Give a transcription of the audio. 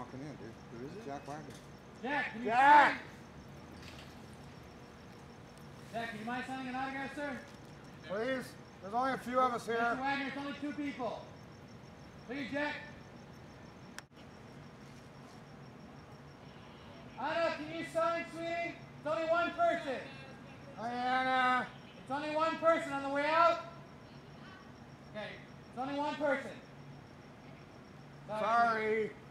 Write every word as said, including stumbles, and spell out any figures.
walking in, dude. Who is it? Jack Wagner. Jack, can you Jack! sign? Jack, can you mind signing an autograph, sir? Please. There's only a few of us here. Mister Wagner, it's only two people. Please, Jack. Anna, can you sign, sweetie? It's only one person. Diana. It's only one person on the way out. Okay, it's only one person. Sorry.